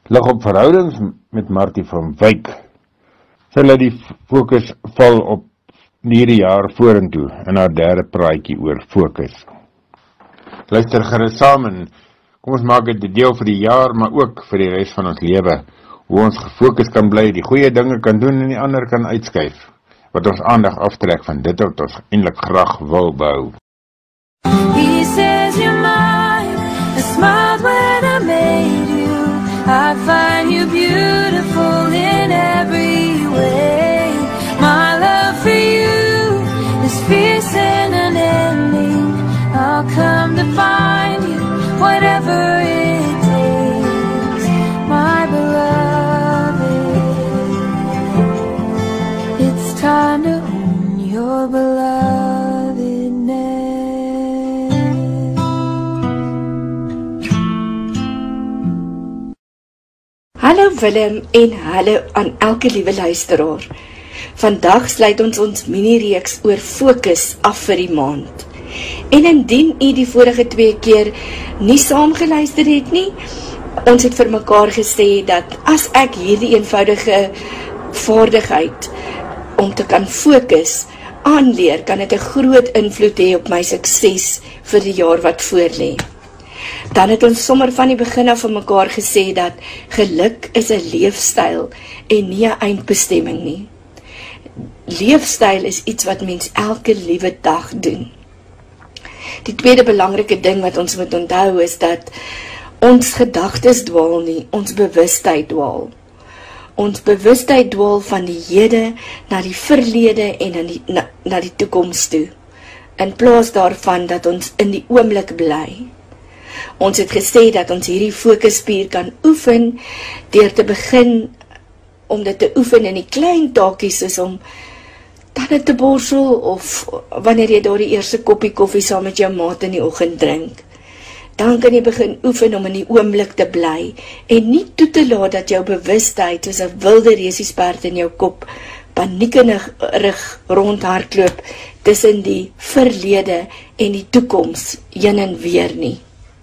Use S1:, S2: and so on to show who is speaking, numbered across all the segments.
S1: Lig op verhoudings met Marthie van Wyk. Sy laat die fokus val op hierdie jaar vorentoe in haar derde praatjie oor fokus. Luister gerus saam en kom ons maak dit 'n deel vir die jaar, maar ook vir die res van ons lewe. Hoe ons gefokus kan bly, die goeie dinge kan doen en die ander kan uitskuif, wat ons aandag aftrek van dit wat ons eintlik graag wil behou.
S2: He says you're mine, I smiled when I made you, I find you beautiful in every way. My love for you is fierce and unending, I'll come to find you, whatever it takes, my beloved. It's time to own your belovedness.
S3: Hallo Willem en hallo aan elke liewe luisteraar. Vandag sluit ons mini-reeks oor fokus af vir die maand. En indien u die vorige 2 keer nie saamgeluister het nie, ons het vir mekaar gesê dat as ek hierdie eenvoudige vaardigheid om te kan fokus aanleer, kan dit 'n groot invloed hê op my sukses vir die jaar wat voorlê. Dan het ons sommer van die begin af van mekaar gesê dat geluk is 'n leefstyl en nie 'n eindbestemming nie. Leefstyl is iets wat mens elke liewe dag doen. Die tweede belangrike ding wat ons moet onthou is dat ons gedagtes dwaal nie, ons bewustheid dwaal. Ons bewustheid dwaal van die hede na die verlede en na die toekoms toe, in plaas daarvan dat ons in die oomblik bly. Ons het gesê dat ons hierdie fokusspier kan oefen deur te begin om dit te oefen in die klein taakies, soos om tande te borsel of wanneer jy daar die eerste koppie koffie saam met jou maat in die oggend drink. Dan kan jy begin oefen om in die oomblik te bly en nie toe te laat dat jou bewustheid soos 'n wilde resiesperd in jou kop paniekerig rondhardloop tussen die verlede en die toekoms heen en weer nie.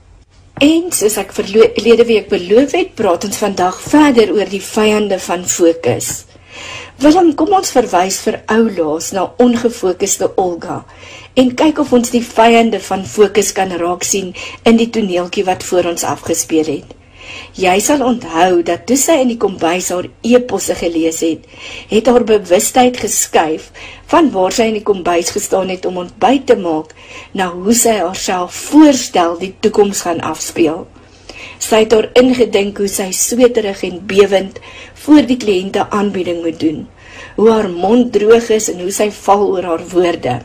S3: En soos ek verlede week beloof het, praat ons vandag verder oor die vyande van fokus. Willem, kom ons verwys vir oulaas na ongefokuste Olga en kyk of ons die vyande van fokus kan raak sien in die toneeltjie wat voor ons afgespeel het. Jy sal onthou dat toe sy in die kombuis haar e-posse gelees het, het haar bewustheid geskuif van waar sy in die kombuis gestaan het om ontbyt te maak, na hoe sy haarself voorstel die toekoms gaan afspeel. Sy het haar ingedink hoe sy sweterig en bewend voor die kliënte aanbieding moet doen, hoe haar mond droog is en hoe sy val oor haar woorde.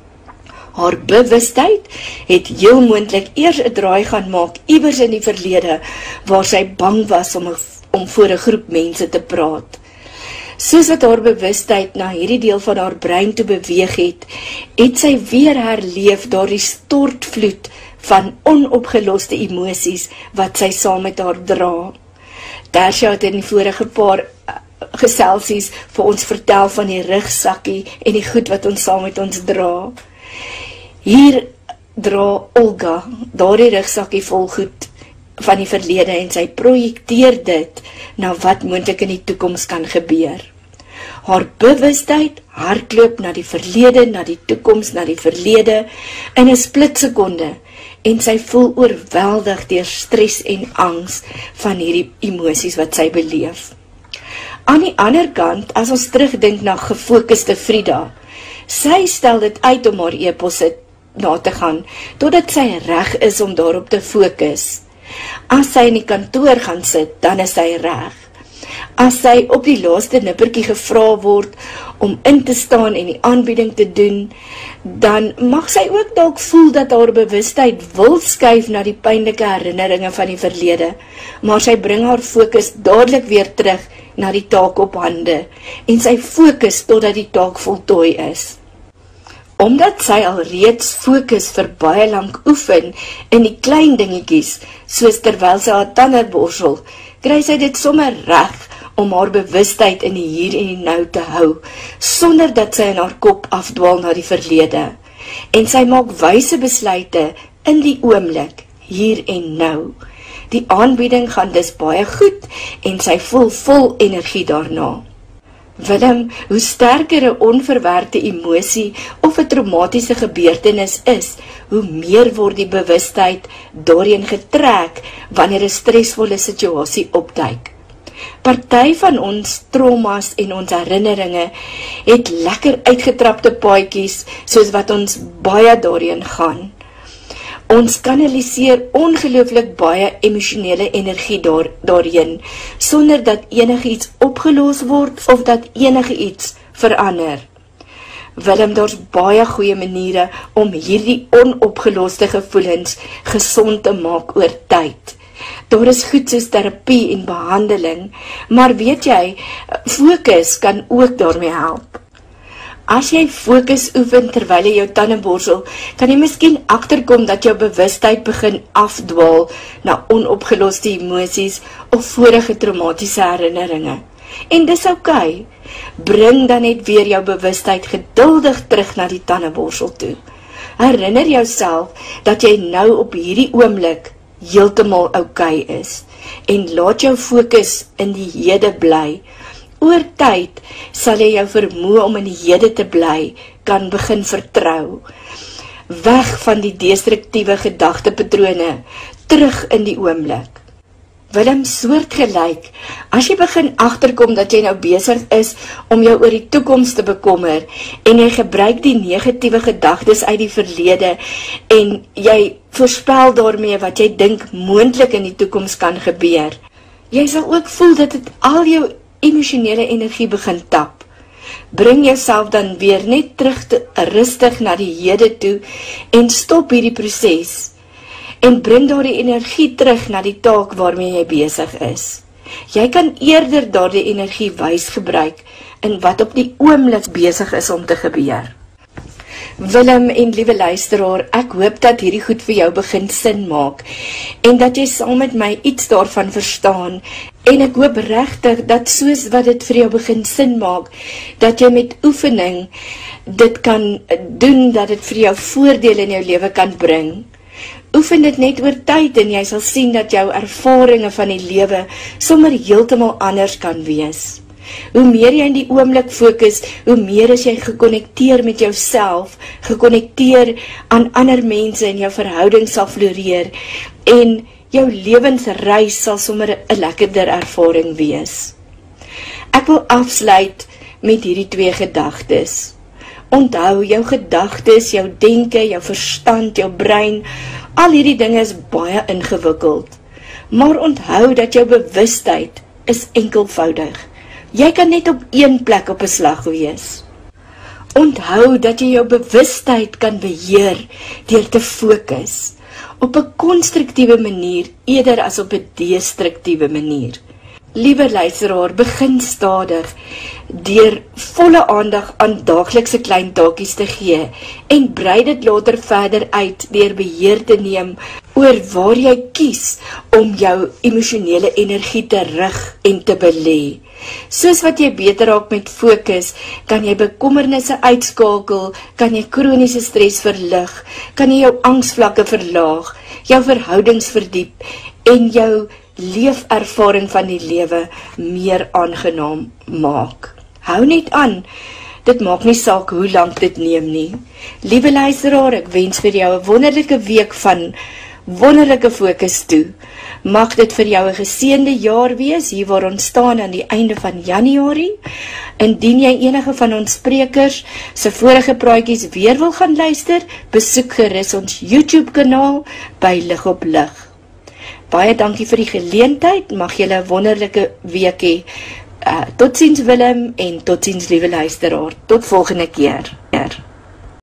S3: Haar bewustheid het heel moontlik eers 'n draai gaan maak iewers in die verlede, waar sy bang was om voor 'n groep mense te praat. Soos wat haar bewustheid na hierdie deel van haar brein toe beweeg het sy weer herleef daardie stortvloed van onopgeloste emosies wat sy saam met haar dra. Tersia het in die vorige paar geselsies vir ons vertel van die rugsakkie en die goed wat ons saam met ons dra. Hier dra Olga daardie rugsakkie vol goed van die verlede en sy projekteer dit na wat moontlik in die toekoms kan gebeur. Haar bewustheid hardloop na die verlede, na die toekoms, na die verlede in 'n splitsekonde en sy voel oorweldig deur stres en angs van hierdie emosies wat sy beleef. Aan die ander kant, as ons terugdink na gefokuste Frida, sy stel dit uit om haar e-posse na te gaan, totdat sy reg is om daarop te fokus. As sy in die kantoor gaan sit, dan is sy reg. As sy op die laaste nippertjie gevra word om in te staan en die aanbieding te doen, dan mag sy ook dalk voel dat haar bewustheid wil skuif na die pynlike herinneringe van die verlede, maar sy bring haar fokus dadelik weer terug na die taak op hande, en sy fokus totdat die taak voltooi is. Omdat sy al reeds fokus vir baie lank oefen in die klein dingetjies, soos terwyl sy haar tande borsel, kry sy dit sommer reg om haar bewustheid in die hier en die nou te hou, sonder dat sy in haar kop afdwaal na die verlede. En sy maak wyse besluite in die oomblik, hier en nou. Die aanbieding gaan dus baie goed en sy voel vol energie daarna. Willem, hoe sterker 'n onverwerkte emosie of 'n traumatiese gebeurtenis is, hoe meer word die bewustheid daarheen getrek wanneer 'n stresvolle situasie opduik. Party van ons traumas en ons herinneringe het lekker uitgetrapte paadjies, soos wat ons baie daarheen gaan. Ons kanaliseer ongelooflik baie emosionele energie daarheen, sonder dat enigiets opgelos word of dat enigiets verander. Willem, daar's baie goeie maniere om hierdie onopgeloste gevoelens gesond te maak oor tyd. Daar is goed soos terapie en behandeling, maar weet jy, fokus kan ook daarmee help. As jy fokus oefen terwyl jy jou tande borsel, kan jy miskien agterkom dat jou bewustheid begin afdwaal na onopgeloste emosies of vorige traumatiese herinneringe. En dis oukei. Bring dan net weer jou bewustheid geduldig terug na die tandeborsel toe. Herinner jouself dat jy nou op hierdie oomblik heeltemal oukei is en laat jou fokus in die hede bly. Oor tyd sal jy jou vermoë om in die hede te bly kan begin vertrou. Weg van die destruktiewe gedagtepatrone, terug in die oomblik. Willem, soortgelyk, as jy begin agterkom dat jy nou besig is om jou oor die toekoms te bekommer en jy gebruik die negatiewe gedagtes uit die verlede en jy voorspel daarmee wat jy dink moontlik in die toekoms kan gebeur, jy sal ook voel dat dit al jou emosionele energie begin tap. Bring jouself dan weer net terug rustig na die hede toe en stop hierdie proses. En bring daardie energie terug na die taak waarmee jy besig is. Jy kan eerder daardie energie wys gebruik in wat op die oomblik besig is om te gebeur. Willem en liewe luisteraar, ek hoop dat hierdie goed vir jou begin sin maak en dat jy saam met my iets daarvan verstaan en ek hoop regtig dat soos wat dit vir jou begin sin maak, dat jy met oefening dit kan doen, dat dit vir jou voordele in jou lewe kan bring. Oefen dit net oor tyd en jy sal sien dat jou ervarings van die lewe sommer heeltemal anders kan wees. Hoe meer jy in die oomblik fokus, hoe meer is jy gekonnekteer met jouself, gekonnekteer aan ander mense en jou verhouding sal floreer en jou lewensreis sal sommer 'n lekkerder ervaring wees. Ek wil afsluit met hierdie 2 gedagtes. Onthou, jou gedagtes, jou denke, jou verstand, jou brein, al hierdie dinge is baie ingewikkeld. Maar onthou dat jou bewustheid is enkelvoudig. Jy kan net op een plek op 'n slag wees. Onthou dat jy jou bewustheid kan beheer deur te fokus op 'n konstruktiewe manier eerder as op 'n destruktiewe manier. Liewe luisteraar, begin stadig deur volle aandag aan daaglikse klein taakies te gee en brei dit later verder uit deur beheer te neem oor waar jy kies om jou emosionele energie te rig en te belê. Soos wat jy beter raak met fokus, kan jy bekommernisse uitskakel, kan jy kroniese stres verlig, kan jy jou angsvlakke verlaag, jou verhoudings verdiep en jou leefervaring van die lewe meer aangenaam maak. Hou net aan, dit maak nie saak hoe lank dit neem nie. Liewe luisteraar, ek wens vir jou 'n wonderlike week van wonderlike fokus toe. Mag dit vir jou 'n geseënde jaar wees, hier waar ons staan aan die einde van Januarie. Indien jy enige van ons sprekers se vorige praatjies weer wil gaan luister, besoek gerus ons YouTube kanaal by Lug op Lug. Baie dankie vir die geleentheid, mag julle 'n wonderlike week hê. Totsiens Willem en totsiens liewe luisteraar, tot volgende keer.